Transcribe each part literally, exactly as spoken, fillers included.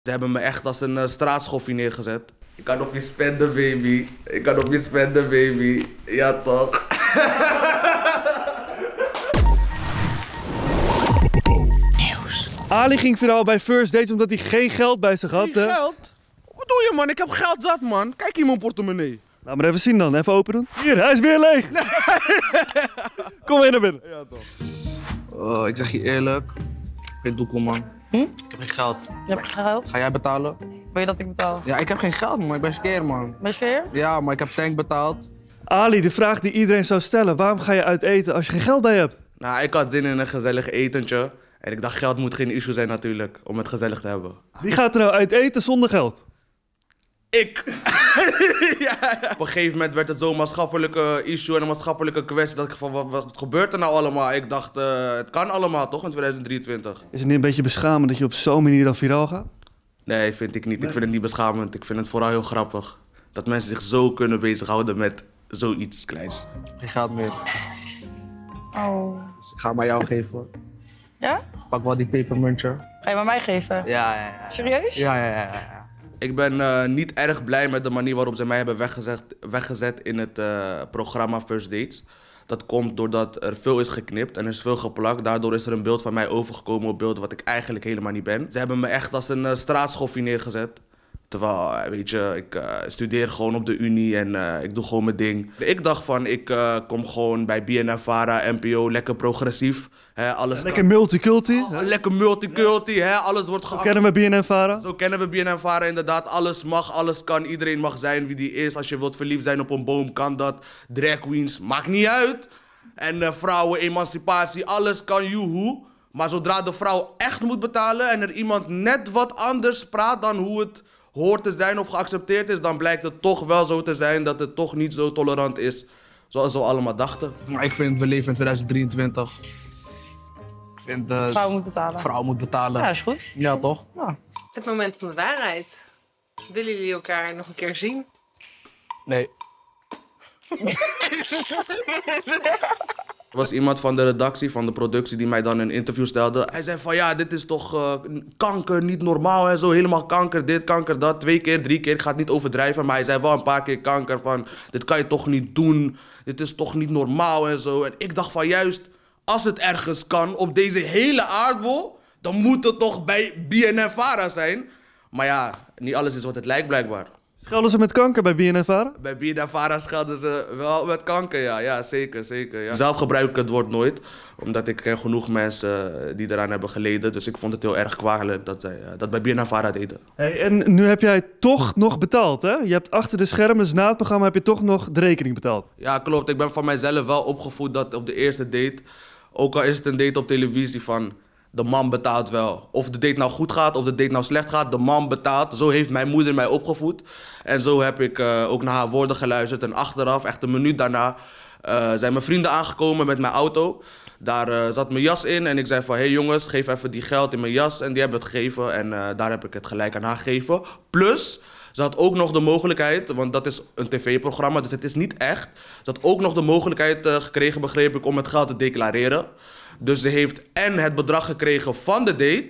Ze hebben me echt als een uh, straatschoffie neergezet. Ik kan op je spenden, baby. Ik kan op je spenden, baby. Ja, toch? Nieuws. Ali ging viraal bij First Dates omdat hij geen geld bij zich had. Geen geld? Wat doe je, man? Ik heb geld zat, man. Kijk in mijn portemonnee. Laat maar even zien dan. Even open doen. Hier, hij is weer leeg. Nee. Kom weer naar binnen. Ja, toch? Uh, ik zeg je eerlijk. Geen doekel, man. Hm? Ik heb geen geld. Je hebt geen geld? Ga jij betalen? Wil je dat ik betaal? Ja, ik heb geen geld, man. Ik ben skeer, man. Ben je skeer? Ja, maar ik heb tank betaald. Ali, de vraag die iedereen zou stellen. Waarom ga je uit eten als je geen geld bij hebt? Nou, ik had zin in een gezellig etentje. En ik dacht, geld moet geen issue zijn natuurlijk, om het gezellig te hebben. Wie gaat er nou uit eten zonder geld? Ik. Ja. Op een gegeven moment werd het zo'n maatschappelijke issue en een maatschappelijke kwestie dat ik van, wat, wat gebeurt er nou allemaal? Ik dacht, uh, het kan allemaal toch in tweeduizend drieëntwintig? Is het niet een beetje beschamend dat je op zo'n manier dan viraal gaat? Nee, vind ik niet. Nee. Ik vind het niet beschamend. Ik vind het vooral heel grappig. Dat mensen zich zo kunnen bezighouden met zoiets kleins. Geen geld meer. Oh. Dus ik ga maar jou geven. Ja? Pak wel die pepermuntje. Ga je maar mij geven? Ja, ja, ja. Serieus? Ja, ja, ja, ja. Ik ben uh, niet erg blij met de manier waarop ze mij hebben weggezet, weggezet in het uh, programma First Dates. Dat komt doordat er veel is geknipt en er is veel geplakt. Daardoor is er een beeld van mij overgekomen op beeld wat ik eigenlijk helemaal niet ben. Ze hebben me echt als een uh, straatschoffie neergezet. Terwijl, weet je, ik uh, studeer gewoon op de unie en uh, ik doe gewoon mijn ding. Ik dacht van, ik uh, kom gewoon bij B N N Vara, N P O, lekker progressief. Hè, alles Ja, lekker multiculti. Oh, lekker multiculti, hè, alles wordt geaccepteerd. Kennen we B N N Vara? Zo kennen we B N N Vara inderdaad. Alles mag, alles kan. Iedereen mag zijn wie die is. Als je wilt verliefd zijn op een boom, kan dat. Drag queens, maakt niet uit. En uh, vrouwen, emancipatie, alles kan, joehoe. Maar zodra de vrouw echt moet betalen en er iemand net wat anders praat dan hoe het hoort te zijn of geaccepteerd is, dan blijkt het toch wel zo te zijn dat het toch niet zo tolerant is zoals we allemaal dachten. Maar ik vind, we leven in tweeduizend drieëntwintig. Ik vind, uh, Vrouw moet betalen. Vrouw moet betalen. Ja, is goed. Ja, toch? Ja. Het moment van de waarheid. Willen jullie elkaar nog een keer zien? Nee. Er was iemand van de redactie, van de productie, die mij dan een interview stelde. Hij zei van ja, dit is toch uh, kanker, niet normaal en zo. Helemaal kanker, dit, kanker, dat. Twee keer, drie keer, ik ga het niet overdrijven. Maar hij zei wel een paar keer kanker van, dit kan je toch niet doen. Dit is toch niet normaal en zo. En ik dacht van juist, als het ergens kan op deze hele aardbol, dan moet het toch bij B N N Vara zijn. Maar ja, niet alles is wat het lijkt blijkbaar. Schelden ze met kanker bij B N N Vara? Bij B N N Vara schelden ze wel met kanker, ja. Ja, zeker, zeker. Ja. Zelf gebruik ik het woord nooit, omdat ik ken genoeg mensen die eraan hebben geleden. Dus ik vond het heel erg kwalijk dat zij dat bij B N N Vara deden. Hey, en nu heb jij toch nog betaald, hè? Je hebt achter de schermen, dus na het programma heb je toch nog de rekening betaald. Ja, klopt. Ik ben van mijzelf wel opgevoed dat op de eerste date, ook al is het een date op televisie, van de man betaalt wel. Of de date nou goed gaat, of de date nou slecht gaat, de man betaalt. Zo heeft mijn moeder mij opgevoed. En zo heb ik uh, ook naar haar woorden geluisterd. En achteraf, echt een minuut daarna, uh, zijn mijn vrienden aangekomen met mijn auto. Daar uh, zat mijn jas in en ik zei van, hé hey jongens, geef even die geld in mijn jas. En die hebben het gegeven en uh, daar heb ik het gelijk aan haar gegeven. Plus, ze had ook nog de mogelijkheid, want dat is een tv-programma, dus het is niet echt. Ze had ook nog de mogelijkheid uh, gekregen, begreep ik, om het geld te declareren. Dus ze heeft en het bedrag gekregen van de date,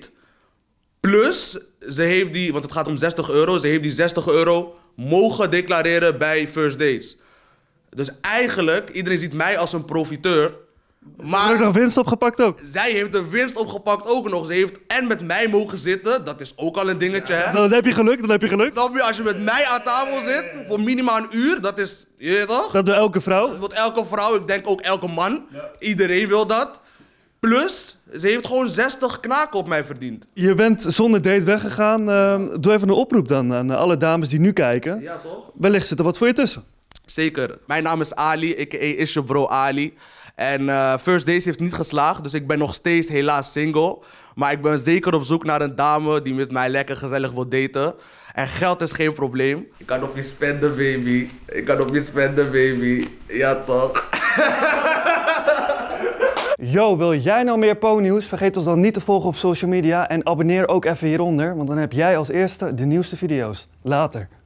plus ze heeft die, want het gaat om zestig euro, ze heeft die zestig euro mogen declareren bij First Dates. Dus eigenlijk, iedereen ziet mij als een profiteur. Maar heb je nog winst opgepakt ook? Zij heeft de winst opgepakt ook nog. Ze heeft en met mij mogen zitten, dat is ook al een dingetje, hè? Dan heb je geluk, dan heb je geluk. Snap je, als je met mij aan tafel zit, voor minimaal een uur, dat is, je weet toch? Dat doet elke vrouw. Dat wil elke vrouw, ik denk ook elke man. Ja. Iedereen wil dat. Plus, ze heeft gewoon zestig knaken op mij verdiend. Je bent zonder date weggegaan. Uh, doe even een oproep dan aan alle dames die nu kijken. Ja, toch? Wellicht zit er wat voor je tussen. Zeker. Mijn naam is Ali, a k a is je bro Ali. En uh, First Dates heeft niet geslaagd, dus ik ben nog steeds helaas single. Maar ik ben zeker op zoek naar een dame die met mij lekker gezellig wil daten. En geld is geen probleem. Ik kan op je spenden, baby. Ik kan op je spenden, baby. Ja, toch? Yo, wil jij nou meer Po-nieuws? Vergeet ons dan niet te volgen op social media en abonneer ook even hieronder, want dan heb jij als eerste de nieuwste video's. Later.